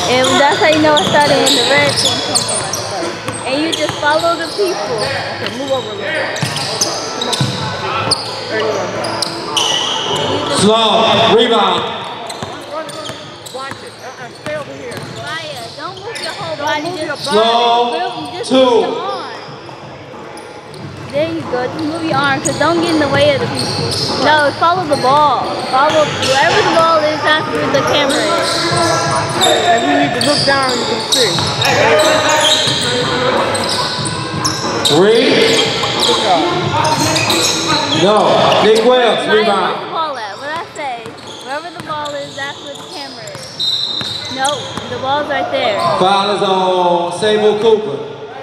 And that's how you know it started when the red thing comes on. And you just follow the people. Okay, move over a little bit. There you go. Slow, rebound. Watch it. Stay over here. Maya, don't move your whole body. Just Slow, just two. move your arm. There you go. Just move your arm, because don't get in the way of the people. No, follow the ball. Follow wherever the ball is, that's where the camera is. And you need to look down and you can see. 3. Good job. No. Nick Wells, Maya, where's rebound. the ball at? What I say? Wherever the ball is, that's where the camera is. Nope, the ball's right there. Foul is on Sable Cooper.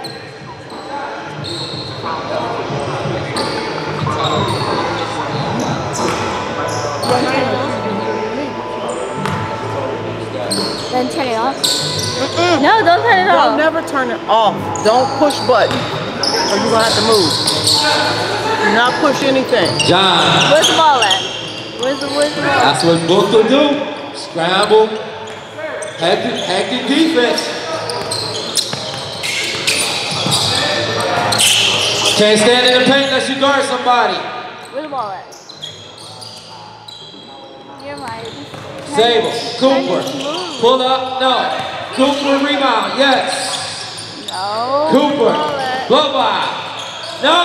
Then turn it off. No, don't turn it off. Don't never turn it off. Don't push button, or you're gonna have to move. Do not push anything. John. Where's the ball at? Where's the ball? That's what Book will do. Scramble. Hectic defense. Can't stand in the paint unless you guard somebody. Where's the ball at? You're right. Sable, Cooper. Pull up, no. Cooper rebound, yes. No. Cooper, blow by. No!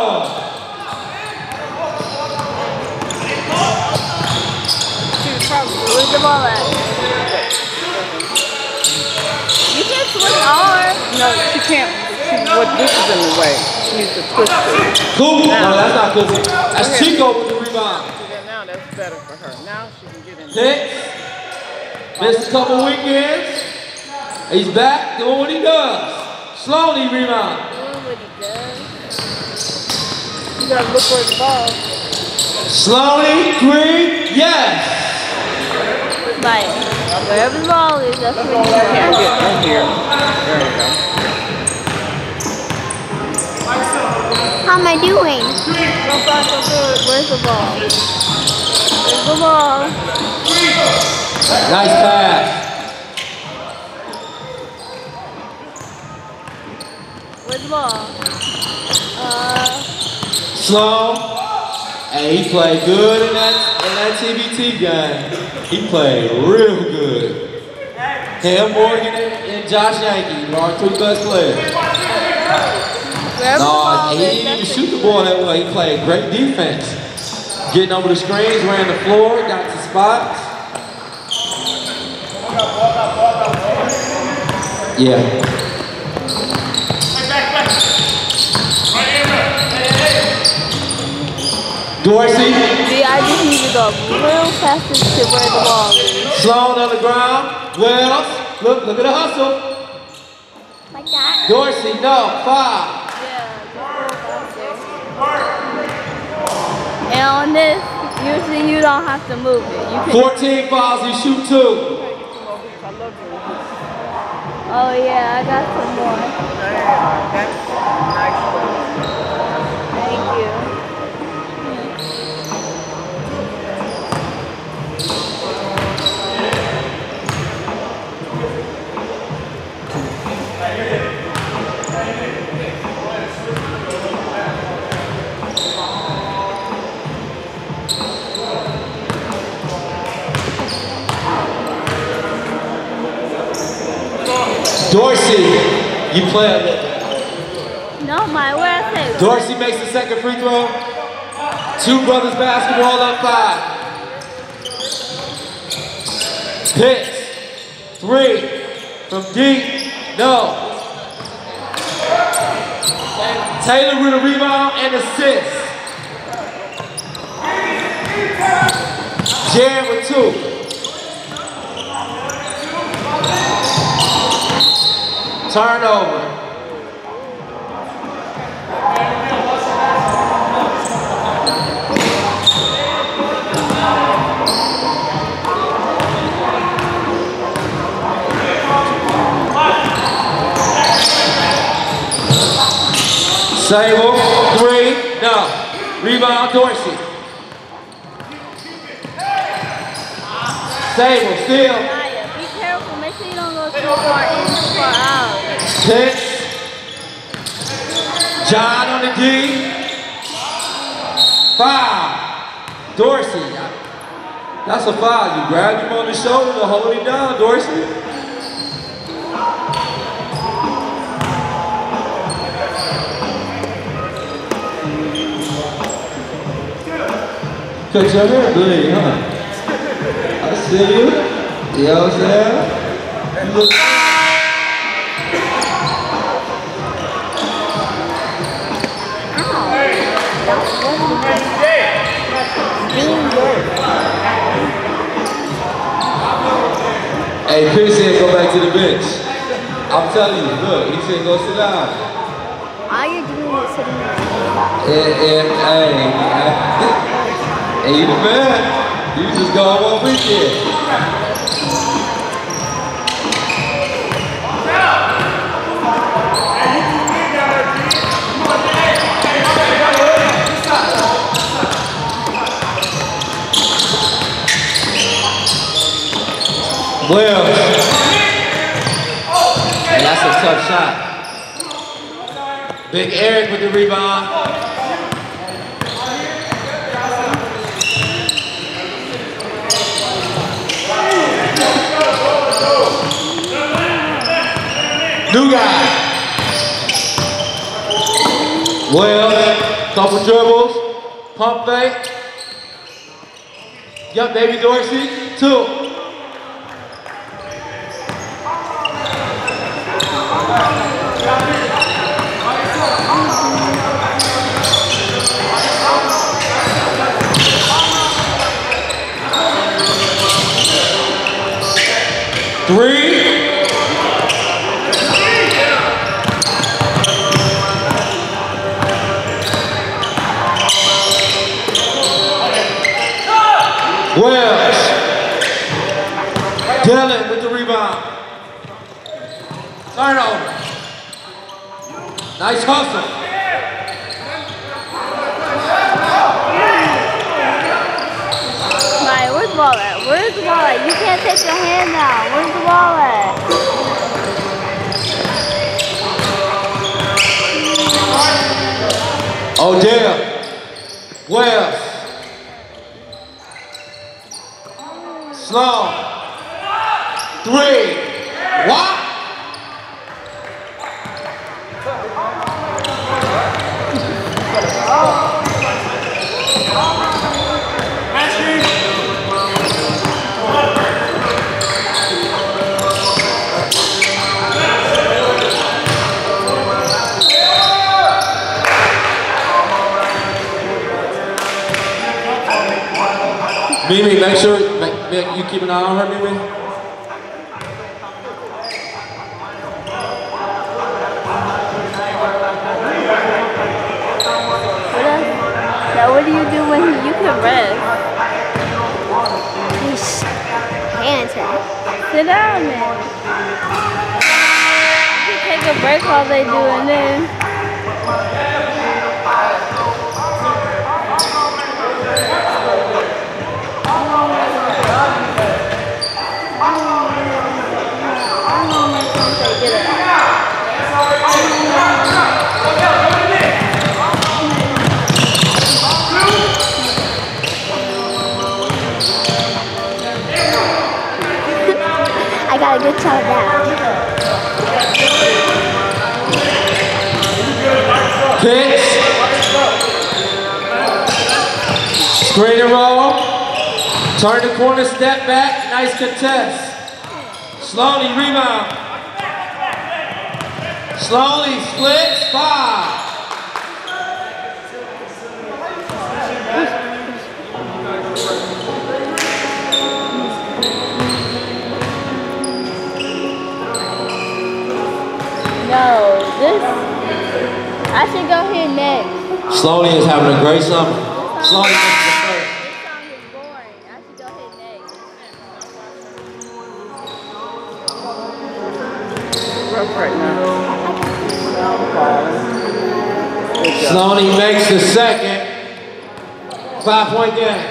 Where's the ball at? You can't switch arms. No, she can't. This is in the way. She needs to twist it. Cooper, no, that's not Cooper. That's Chico with the rebound. Now that's better for her. Now she can get in. Hits. Missed a couple weekends. He's back doing what he does. Slowly rebound. Doing what he does. You gotta look for the ball. Slowly, green, yes. Like, wherever the ball is, that's where you Can't get in here. There you go. How am I doing? So far, so good. Where's the ball? Where's the ball? Nice pass. Where's the ball? Slow. Hey, he played good in that TBT game. He played real good. Cam Morgan and Josh Yankee are our 2 best players. No, he didn't even shoot the ball that way. He played great defense. Getting over the screens, ran the floor, got to spots. Yeah. Dorsey. I just need to go real fast to where the ball is. Sloan on the ground. Wells. Look at the hustle. Like that? Dorsey, no. 5. And on this, usually you don't have to move it. You can 14 fouls, you shoot 2. Oh yeah, I got some more. Thank you. Dorsey, you play it. No, my where I say. Dorsey makes the second free throw. 2 brothers basketball up 5. Pitch. 3 from deep. No. Taylor with a rebound and assist. Jared with 2. Turnover. Sable, 3, no. Rebound, Dorsey. Sable, still. Be careful, make sure you don't don't go too far in, too far out. Pitch. John on the D. Foul. Dorsey. That's a foul. You grabbed him on the shoulder to hold him down, Dorsey. Cut your hair bleed, huh? I see you. You know what I'm saying? You look. Hey, Chris said go back to the bench. I'm telling you, look, he said go sit down. All you're doing is sitting there. Hey, you the man. You just go on one weekend. Well, and that's a tough shot. Big Eric with the rebound. New guy. Well, couple dribbles, pump fake. Yup, baby Dorsey, 2. Wells. Dillon with the rebound. Turnover. Nice hustle. Right, where's the ball at? Where's the ball at? You can't take your hand down. Where's the ball at? Odell. Wells. Sloan. 3. What? Mimi, make sure you keep an eye on her, Mimi. Now what do you do when you can rest? Sit down, man. You can take a break while they do and then. I got a good shot down. Pitch. Screen and roll. Turn the corner, step back. Nice contest. Slowly rebound. Slowly splits. 5. No, I should go here next. Slowly is having a great summer. Slowly makes the first. This song is boring. I should go here next. Rough right now. Slowly makes the second. 5-point game.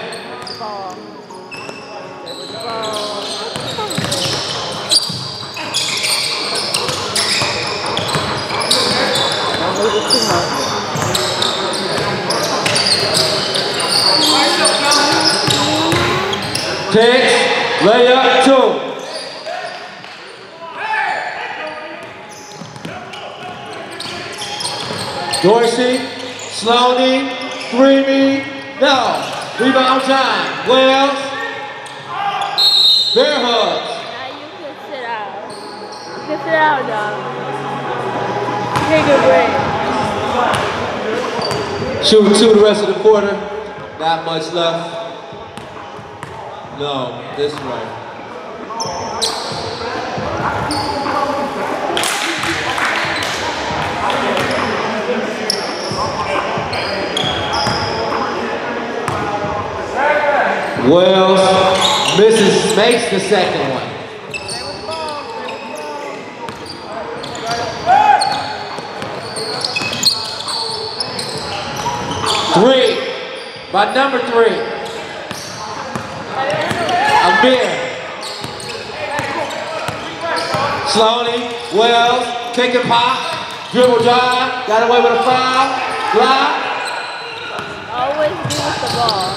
Pitch, layup, 2. Dorsey, Sloaney, 3-me, no. Rebound time, Wells, bear hugs. Now you can sit out. You can sit out, dog. Take a break. Shooting 2 the rest of the quarter. Not much left. No, this way. Wells misses, makes the second one. Three, by number 3. Amir. Sloaney, Wells, pick and pop, dribble drive, got away with a foul, block. Always be with the ball.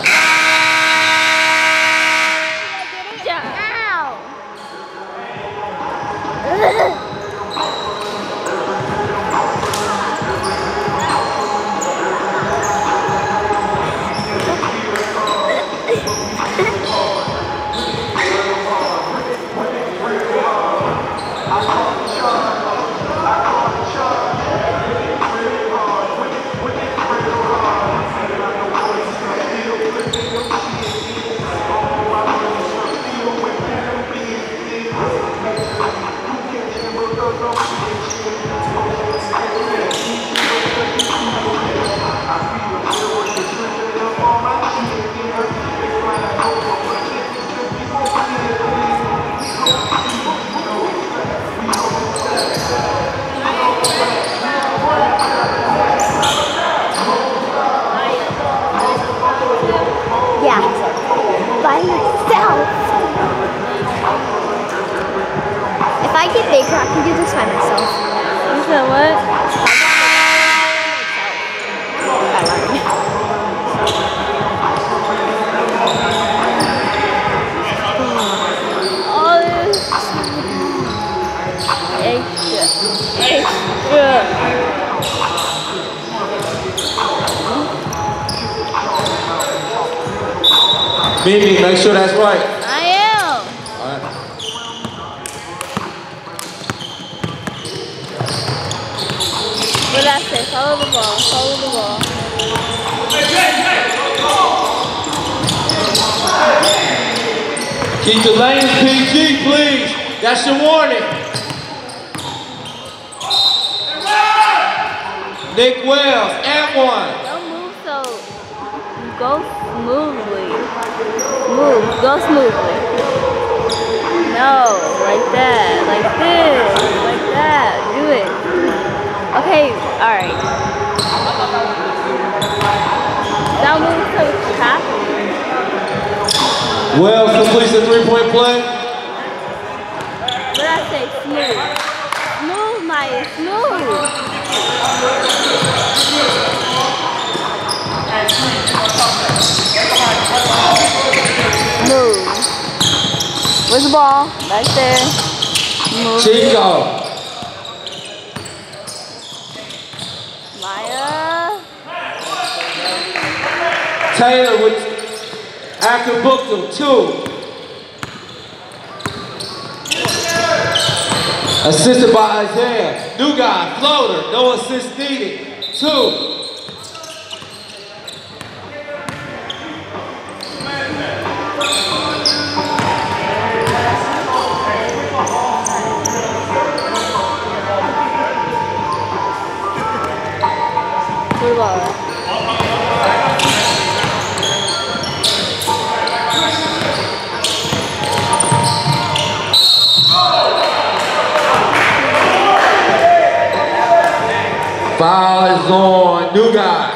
By myself. If I get bigger, I can do this by myself. You said what? All this extra. Mimi, make sure that's right. I am. All right. What did I say? Follow the ball. Follow the ball. Keep the lanes PG, please. That's your warning. Nick Wells, and 1. Don't move so. Go smoothly. Move. Go smoothly. No, like that. Like this. Like that. Do it. Okay. All right. Don't move so choppy. Wells completes the 3-point play. What did I say? Smooth. Smooth, Maya. Smooth. Move. Where's the ball? Back there. Move. Chico. Maya. Taylor with after Booker, 2. Assisted by Isaiah. New guy, floater, no assist needed. 2. Good ball. Foul is on, new guy.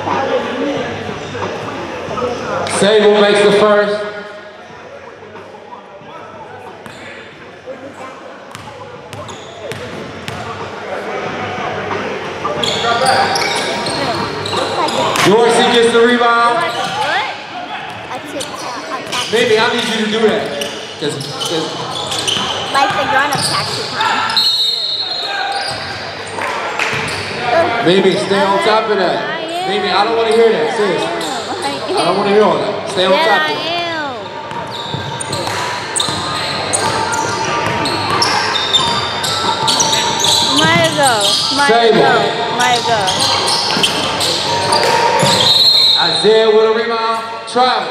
Sable makes the first. Dorsey gets the rebound. A TikTok. Maybe I need you to do that. Cause Like the grown-up taxi time. maybe stay on top of that. Maybe I don't want to hear that. Seriously. I don't want to hear all that. Stay on top of it. Might go. Isaiah with a rebound. Travel.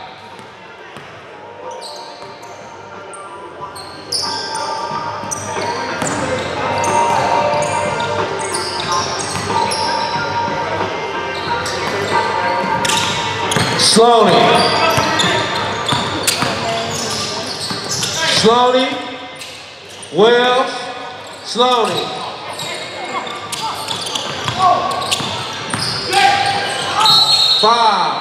Slowly. Wells. Slowly. Foul.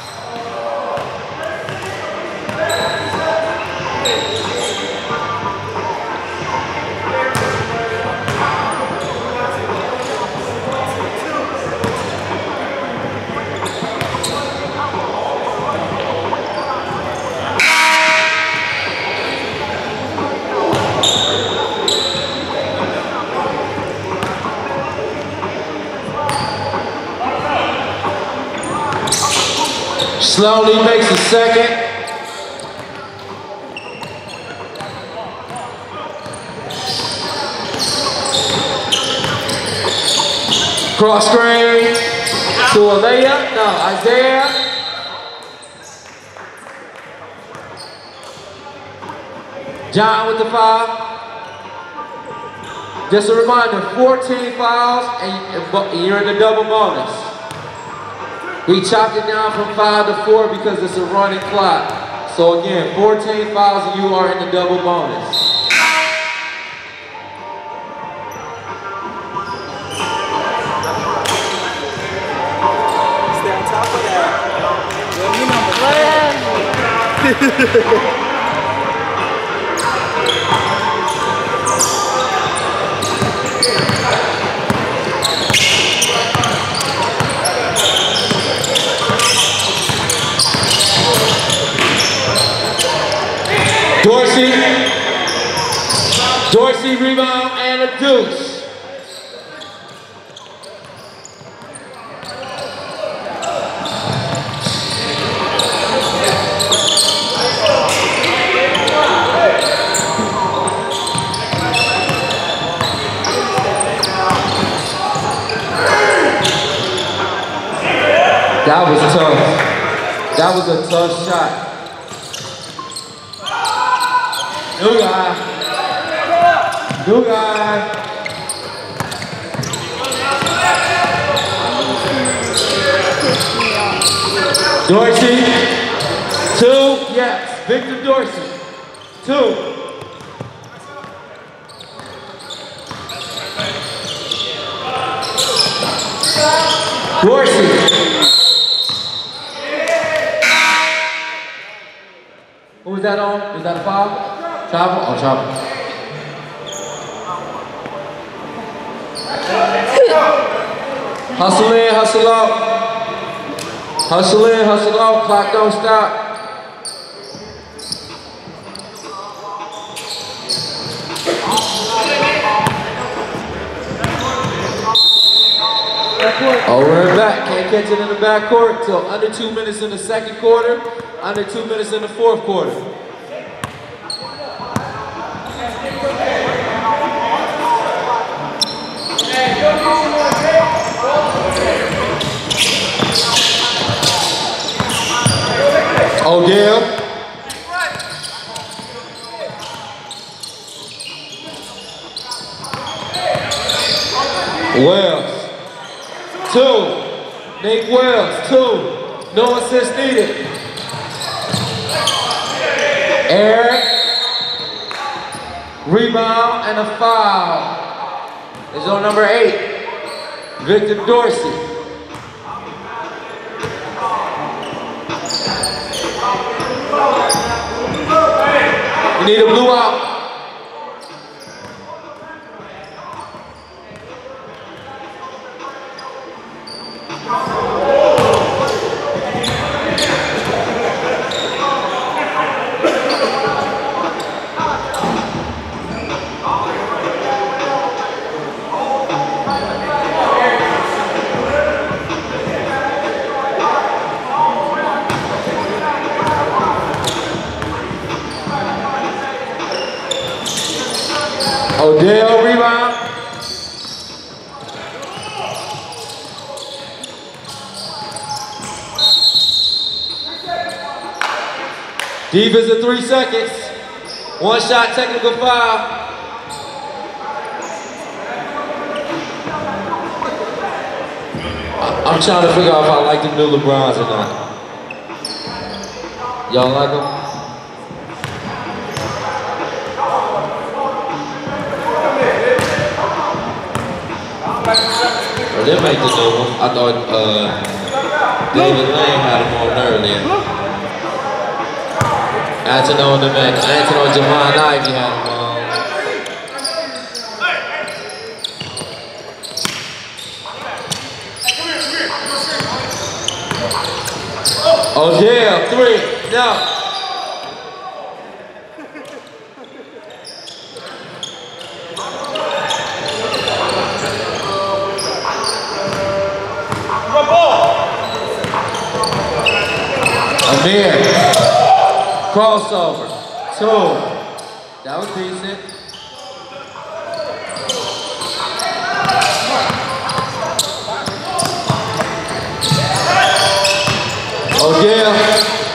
Slowly makes a second. Cross screen to Alea. No, Isaiah. John with the foul. Just a reminder, 14 fouls and you're in the double bonus. We chopped it down from 5 to 4 because it's a running clock. So again, 14 fouls and you are in the double bonus. Stay on top of that. Well, you know. Dorsey rebound and a deuce. That was tough. That was a tough shot. New guy. New guy. Dorsey. 2. Yes. Victor Dorsey. 2. Dorsey. Who was that on? Was that a foul? Travel? Oh, travel. Hustle in, hustle out. Hustle in, hustle out. Clock don't stop. Over and back. Can't catch it in the back court till under 2 minutes in the second quarter, under 2 minutes in the fourth quarter. Odell. Wells. 2. Nate Wells. 2. No assist needed. Eric. Rebound and a foul. It's on number 8. Victor Dorsey. We need a blue out. Go rebound. Defense of 3 seconds. 1 shot, technical foul. I'm trying to figure out if I like the new LeBrons or not. Y'all like them? Or they make the new one. I thought David Lane had them on earlier. Antonio and Javon Ivey had them on. Oh yeah, 3, no. Amir, crossover, 2. That was decent. Oh yeah.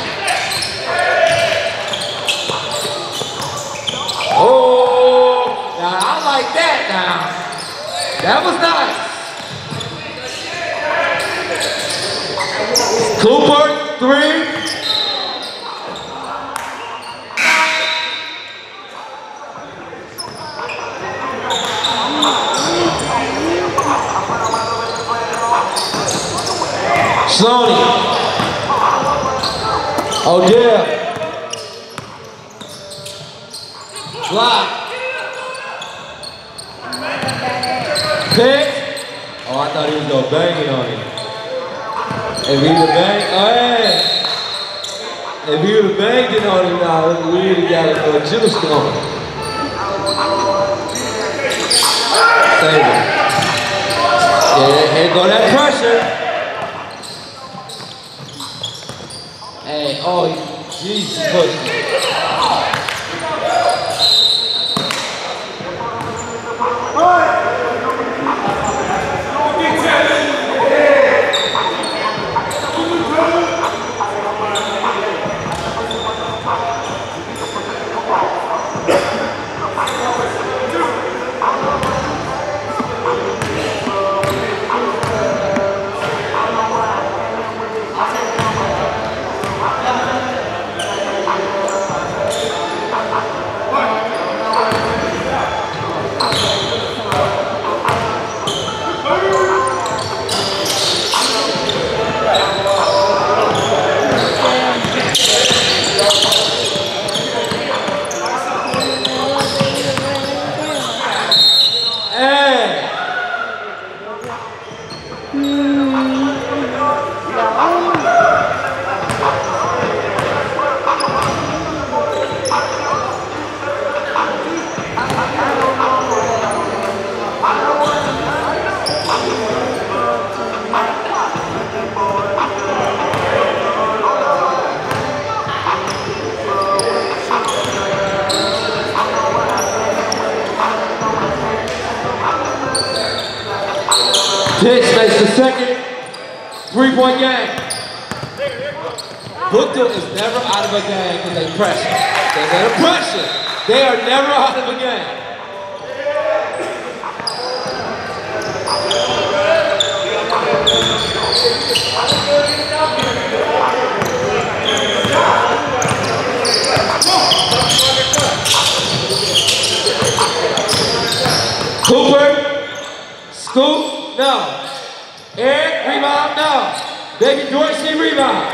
Oh, now I like that now. That was nice. Cooper, 3. Sony. Oh yeah. Block. Pick. Oh, I thought he was gonna bang it on him. If he would bang, oh yeah. If he would have banged it on him now, we would have got a juice going. Save it. Yeah, here go that pressure. Hey, oh, Jesus, push me. Pitts makes the second 3-point game. Brookdale is never out of a game because they pressure. They're under pressure. They are never out of a game. Cooper, scoop, no. Eric, rebound, no. Baby Dorsey, rebound.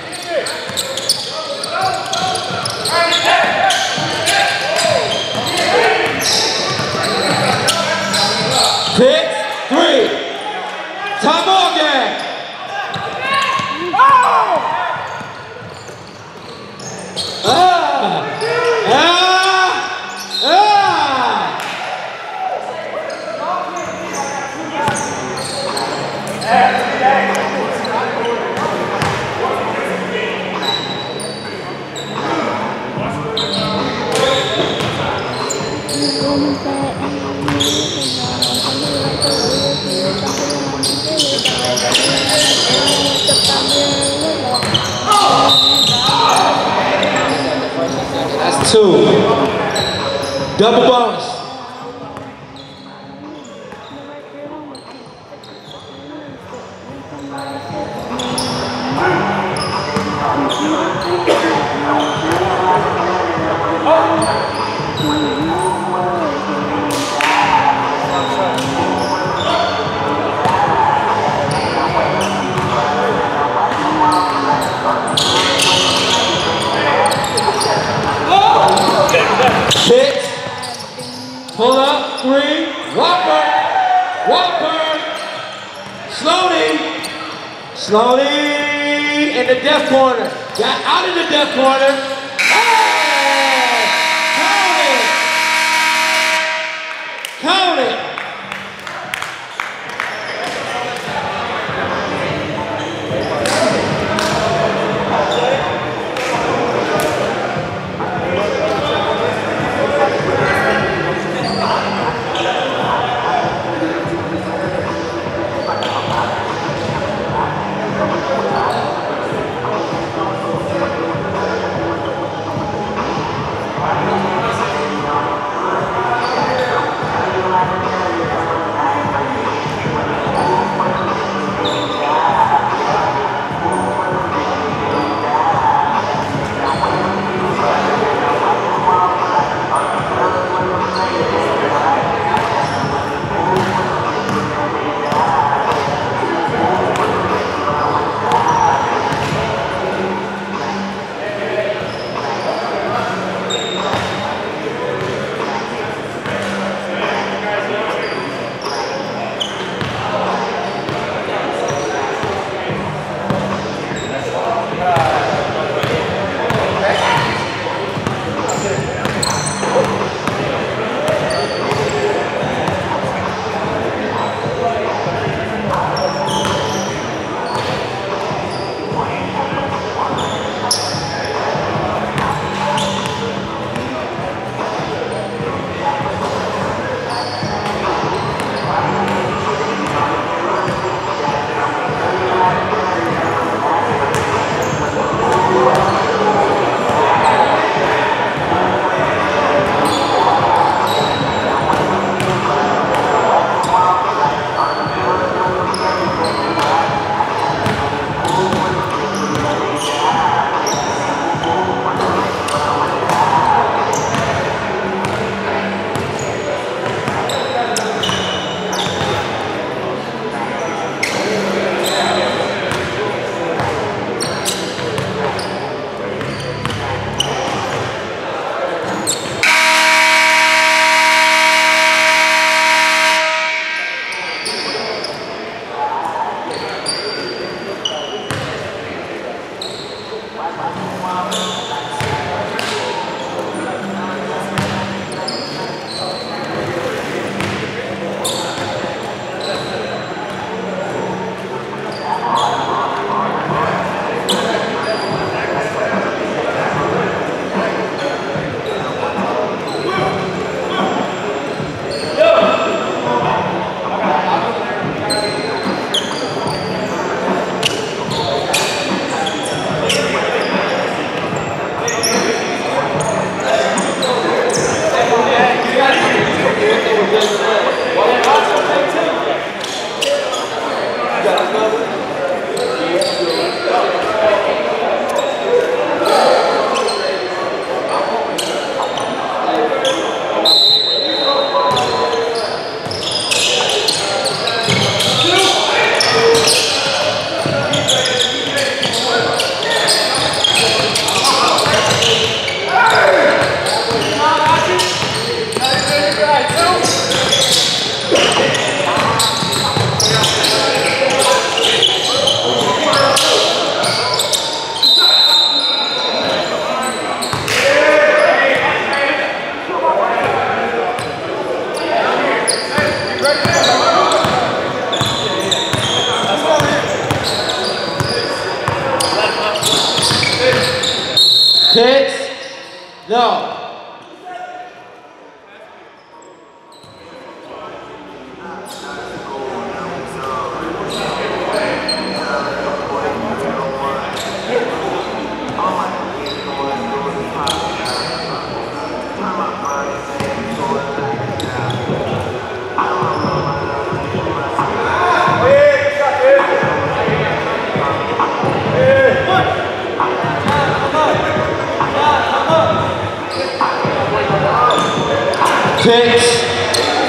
Pick, 3. Tom Morgan. Double bonus. Hit. Pull up, 3, Whopper, Whopper, slowly, in the death corner. Got out of the death corner. Hey! Count it! Count it! Hits. No.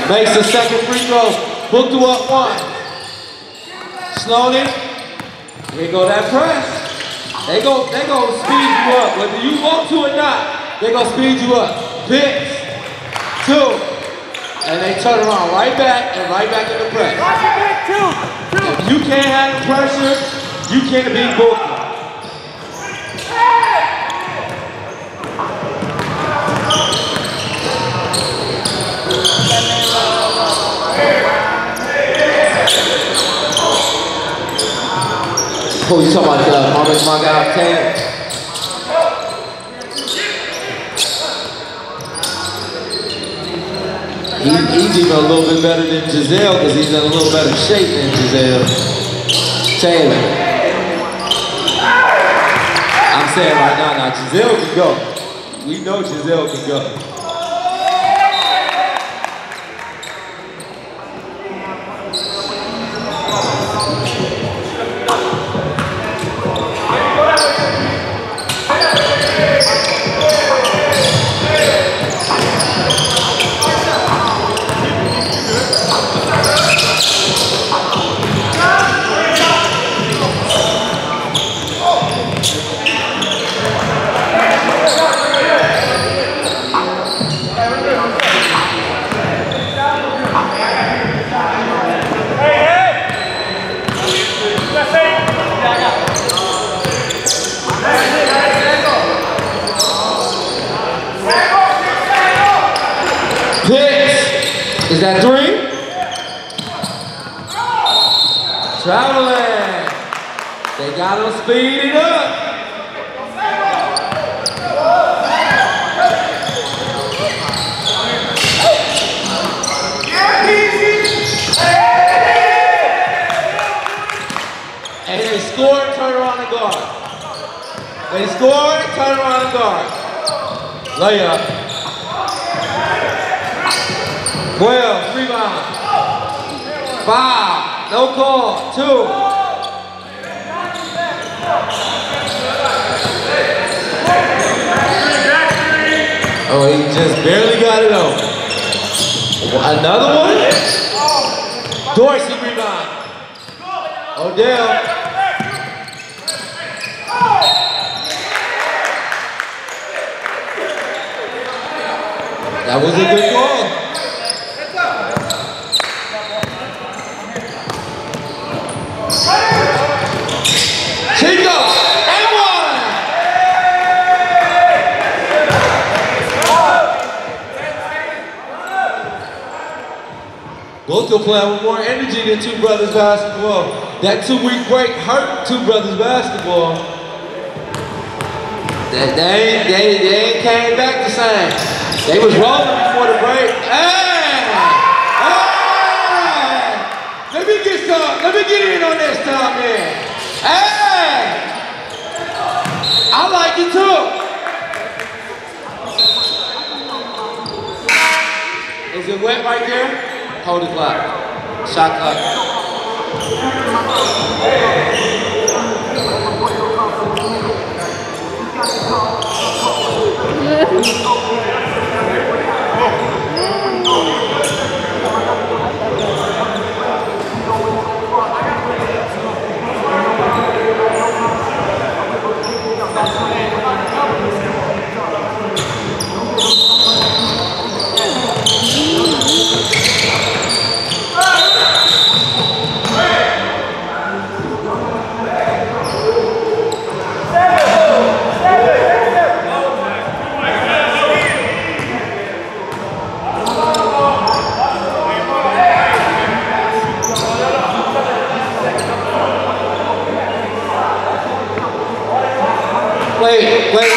Makes the second free throw. Booker up one. Slowly. Here go that press. They go speed you up. Whether you want to or not, they gonna speed you up. Picks. Two. And they turn around right back and right back in the press. If you can't handle pressure, you can't beat Booker. Oh, you talking about Marvin my guy Octane? He's even a little bit better than Giselle because he's in a little better shape than Giselle. Taylor. I'm saying right now, Giselle can go. We know Giselle can go. Is that three? Traveling. They got him speeding up. And they scored, turn around and guard. They scored, turn around and guard. Layup. 12, rebound. 5, no call. 2. Oh, he just barely got it open. Another one? Dorsey rebound. Odell. That was a good call. Chico, and one! Both are playing with more energy than Two Brothers basketball. That 2-week break hurt Two Brothers basketball. They ain't came back the same. They was rolling before the break. Hey! Hey! Let me get in on this time, man. Hey! I like it too. Is it wet right there? Hold the clock. Shot clock. Wait.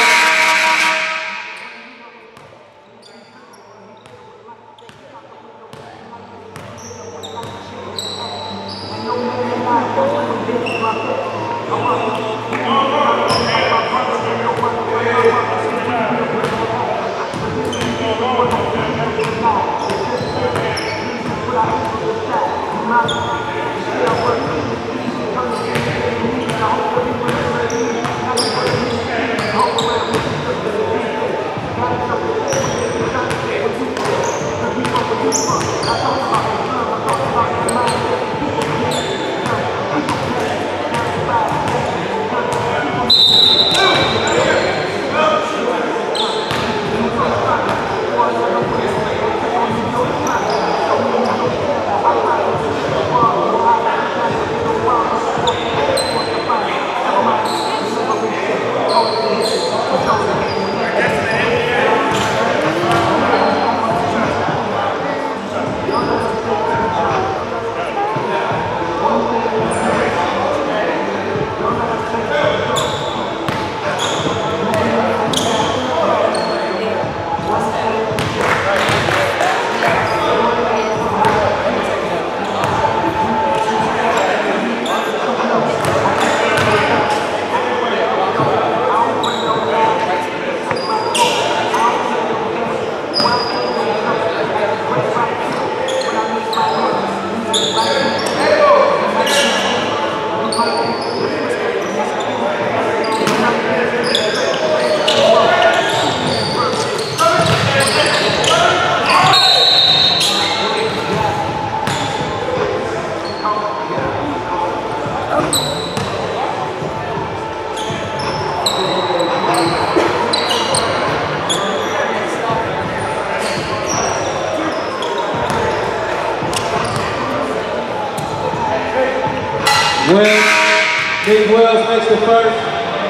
Nick Wells makes the first.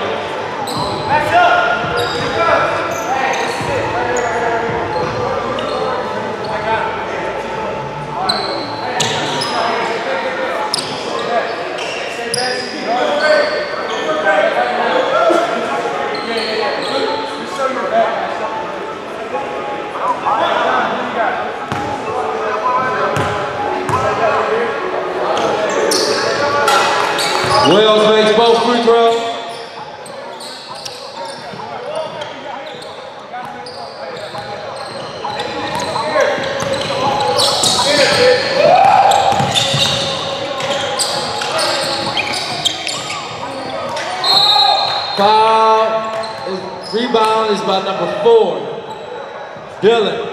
Wells makes both free throws. Foul. His rebound is by number 4, Dylan.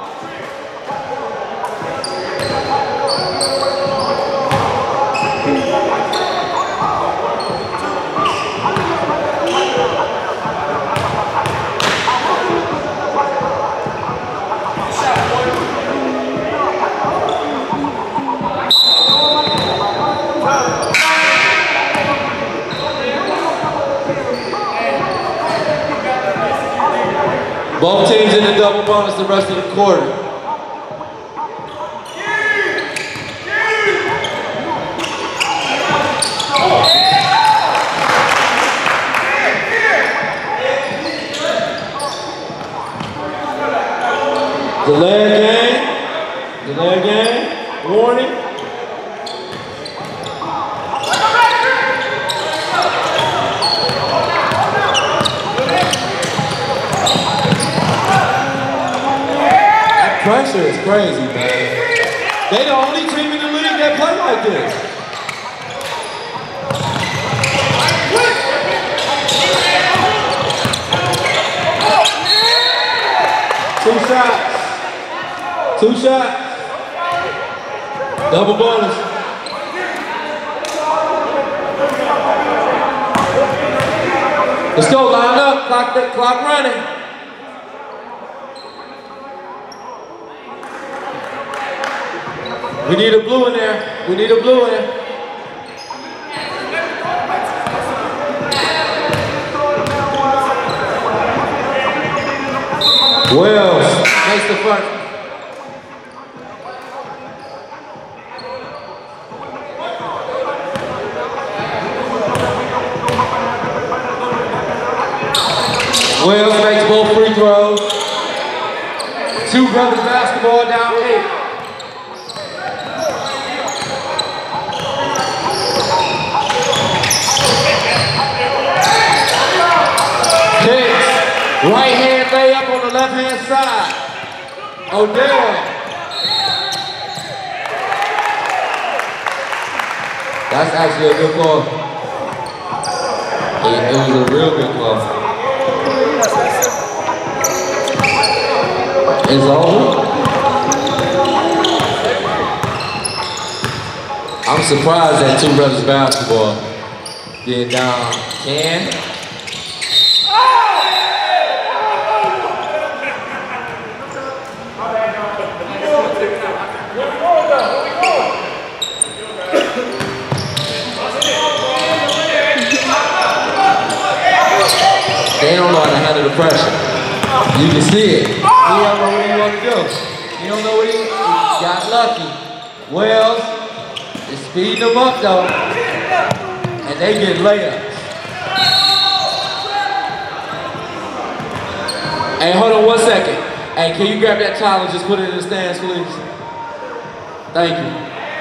Both teams in the double bonus the rest of the quarter. Delay game, warning. Pressure is crazy, man. They the only team in the league that play like this. Two shots. Double bonus. Let's go, line up, clock running. We need a blue in there. We need a blue in there. Wells makes the first. Wells makes both free throws. Two brothers basketball down 8. Right hand layup on the left hand side. Odell. That's actually a good call. It was a real good call. It's over. I'm surprised that Two Brothers basketball being down 10. They don't know how to handle the pressure. You can see it. He don't know what he want to do. He don't know what he got lucky. Wells is speeding them up though, and they get layups. Hey, hold on 1 second. Hey, can you grab that towel and just put it in the stands, please? Thank you.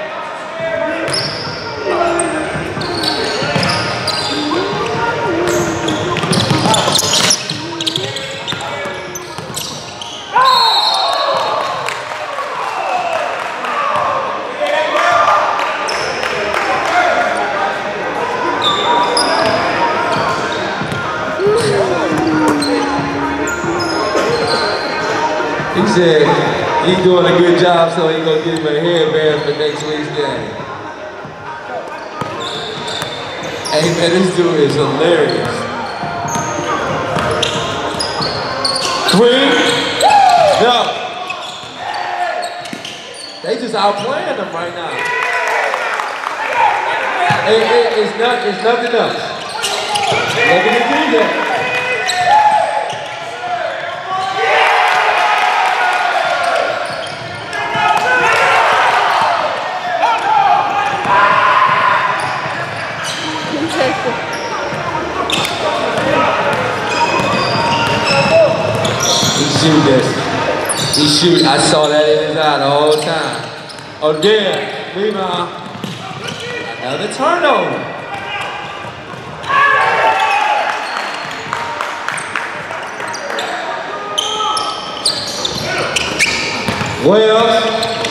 He said he's doing a good job, so he's gonna give him a headband for next week's game. Hey man, this dude is hilarious. Queen, no. They just outplaying them right now. It's nothing else. Look at the defense. He shoot this. He shoot. I saw that in his eye the whole time. Oh damn. Rebound. Another turnover. Wells.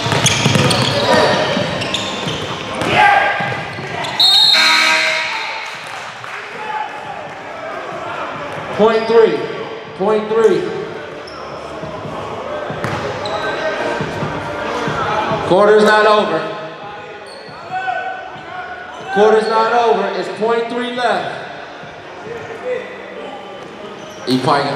Point three. Quarter's not over. Quarter's not over. It's .3 left. Ipanga.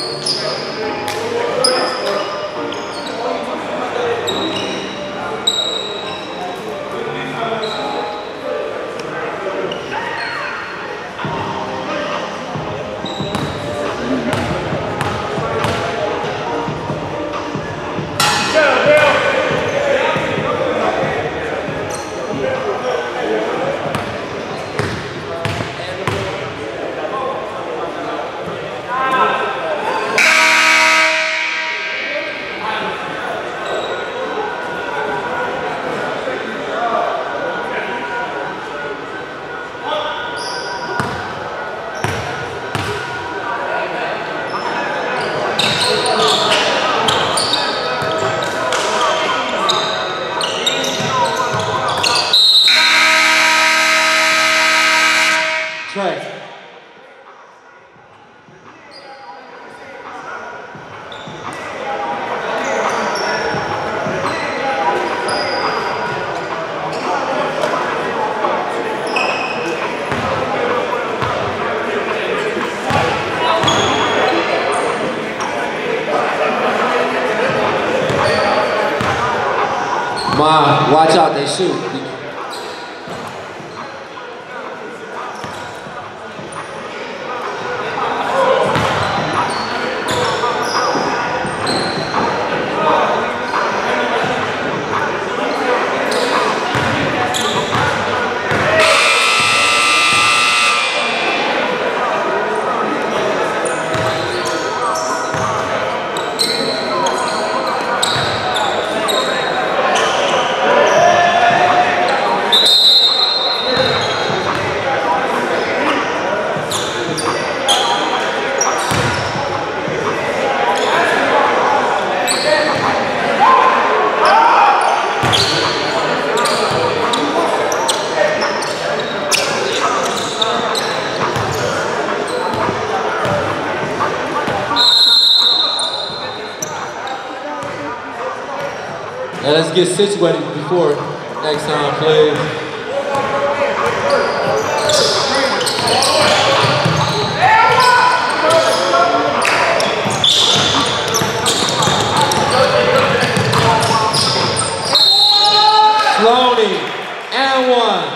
Trey. Ma, watch out, they shoot. Now let's get situated before next time, please. Loney, and one.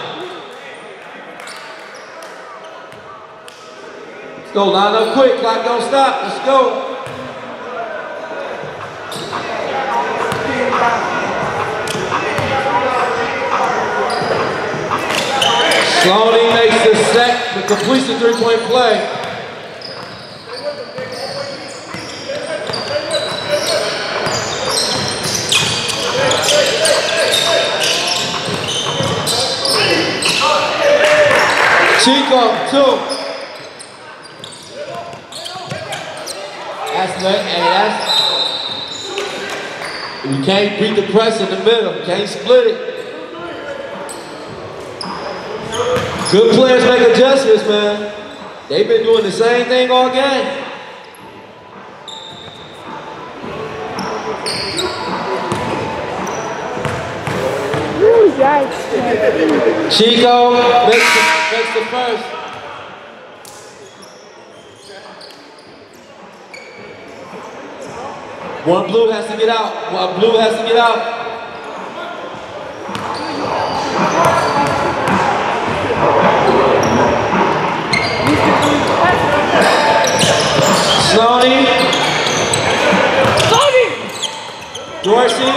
Let's go, line up quick, clock don't stop, let's go. Loney makes the set, but completes the three-point play. Chico, two. That's lit, and you can't beat the press in the middle. Can't split it. Good players make adjustments, man. They've been doing the same thing all game. Ooh, yikes. Chico makes the first. One blue has to get out. One blue has to get out. Loney. Dorsey.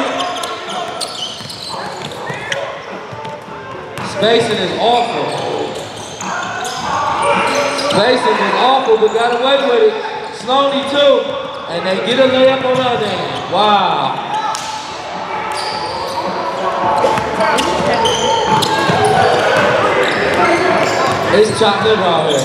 Spacing is awful. Spacing is awful, but got away with it. Loney too. And they get a layup on the other end. Wow. It's chopped liver out here.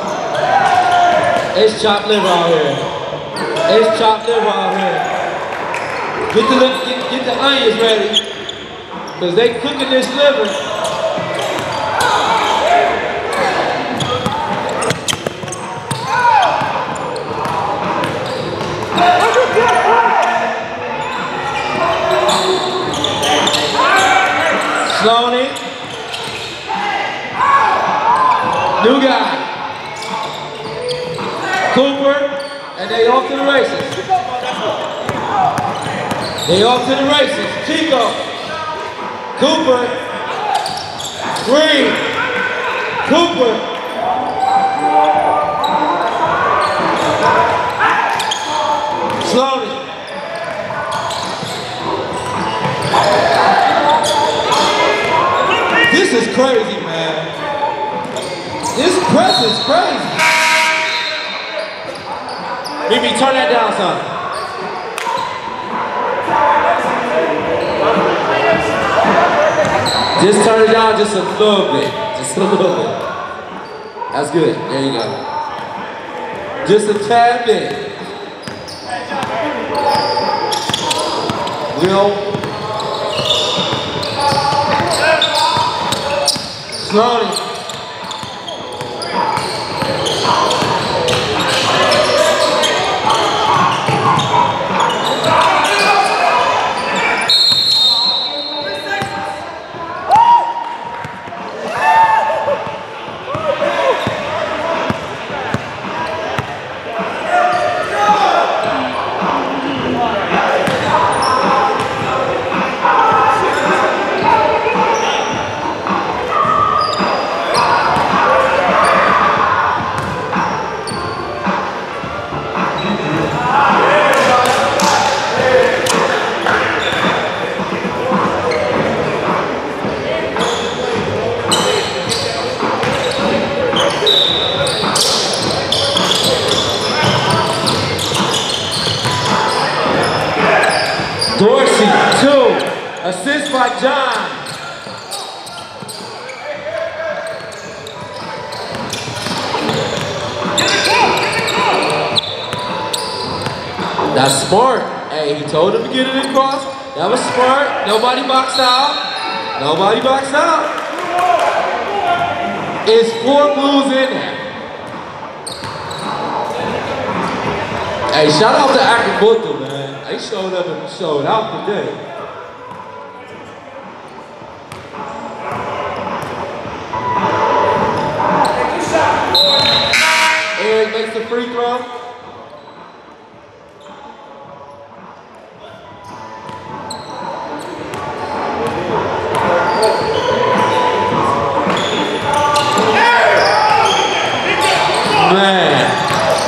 It's chopped liver out here. It's chopped liver out here. Get the onions ready, because they cooking this liver. Loney. New guy. Cooper, and they off to the races. They off to the races. Chico. Cooper. Green. Cooper. Loney. This is crazy, man. This press is crazy. Mimi, turn that down, son. Just turn it down just a little bit. Just a little bit. That's good. There you go. Just a tad bit. Will. Loney. Dorsey, 2. Assist by John. That's smart. Hey, he told him to get it across. That was smart. Nobody boxed out. Nobody boxed out. It's 4 blues in there. Hey, shout out to Akabutha, man. They showed up and showed out today. makes the free throw. Man.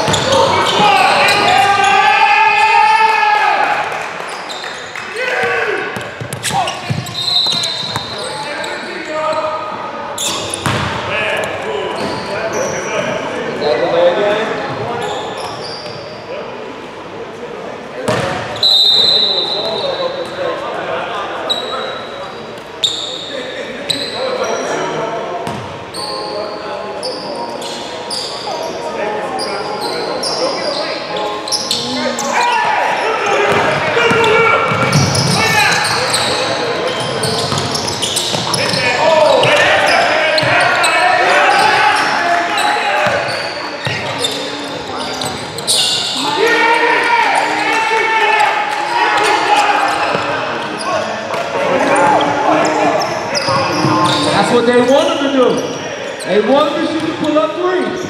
That's what they wanted to do. They wanted to shoot the pull-up threes.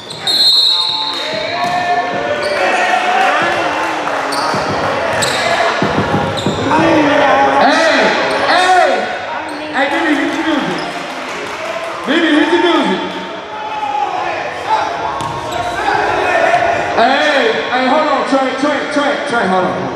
Hey, Mimi, hit the music. Mimi, hit the music. Hey, hold on, Trey, hold on.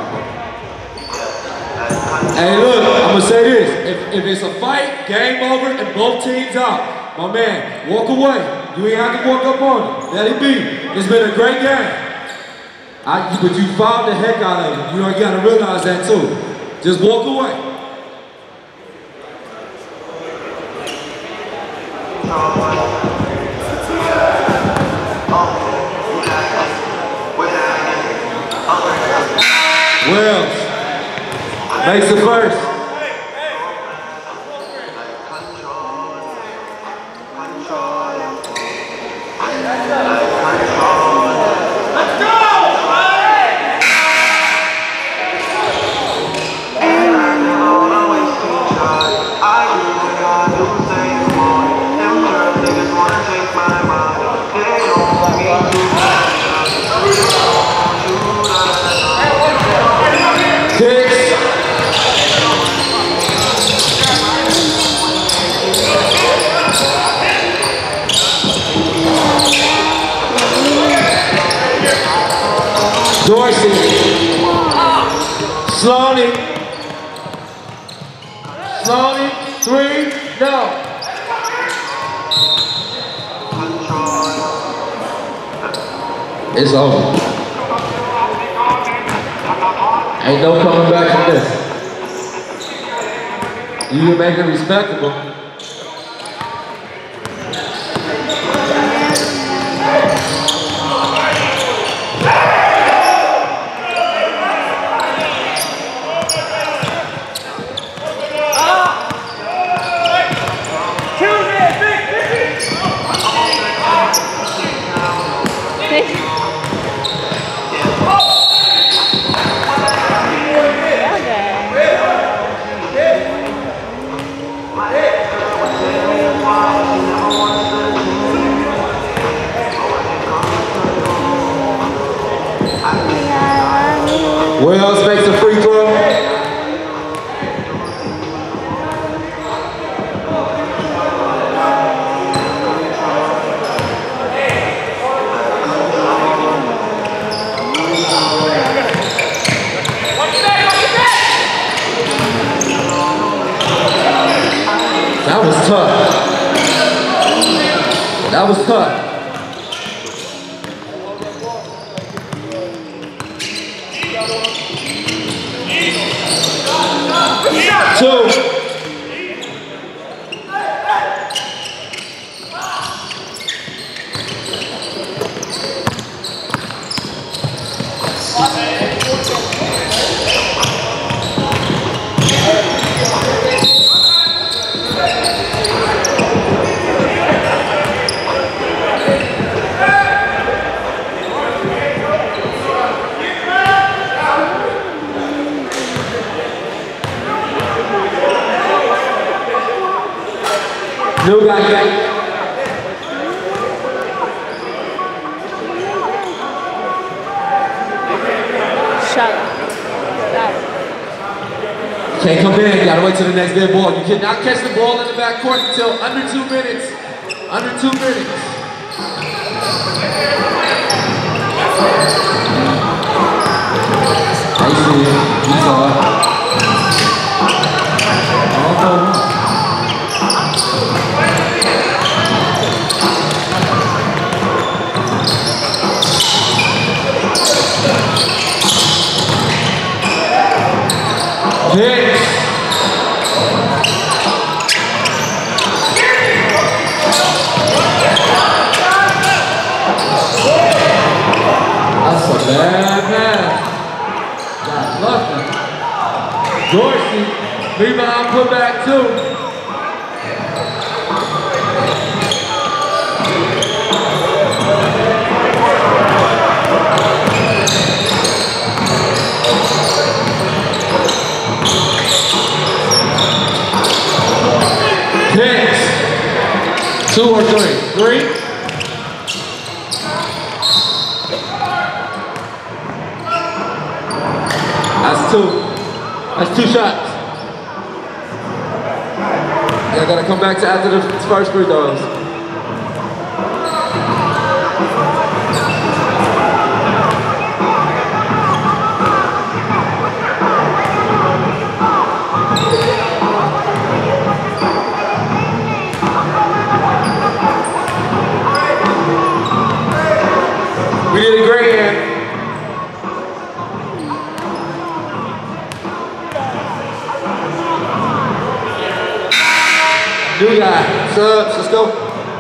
Hey, look, I'm gonna say this. If it's a fight, game over, and both teams out, my man, walk away. You ain't have to walk up on it. Let it be. It's been a great game. But you fouled the heck out of it. You know, you gotta realize that too. Just walk away. Wells makes it first. Dorsey, Sloaney, three, no. It's over. Ain't no coming back from this. You can make it respectable. Wells makes a free throw. That was tough. That was tough. Two. New guy. Can't come in, gotta wait till the next dead ball. You cannot catch the ball in the backcourt until under 2 minutes. Under 2 minutes. I see it. You saw it. Hit. That's a bad pass. Got lucky. Dorsey, rebound, put back two. Hits. 2 or 3? 3. That's 2. That's 2 shots. Yeah, I gotta come back to after the first free throws. We did a great hand. New guy, subs, let's go.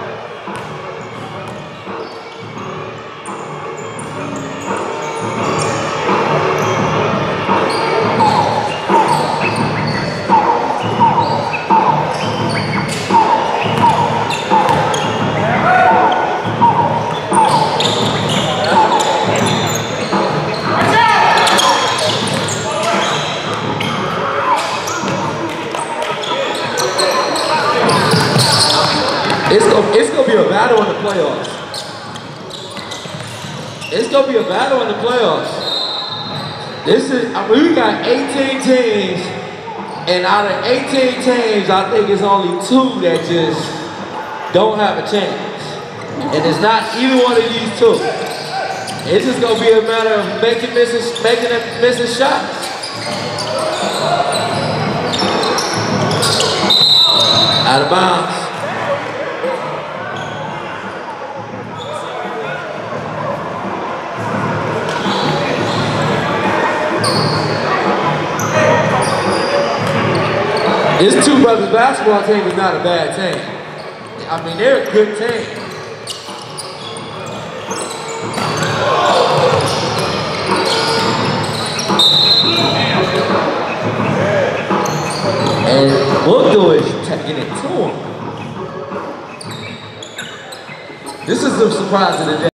It's gonna be a battle in the playoffs. It's gonna be a battle in the playoffs. We got 18 teams, and out of 18 teams, I think it's only 2 that just don't have a chance. And it's not either one of these 2. It's just gonna be a matter of making missing shots. Out of bounds. This Two Brothers basketball team is not a bad team. I mean, they're a good team. And what we'll do is taking it to them. This is the surprise of the day.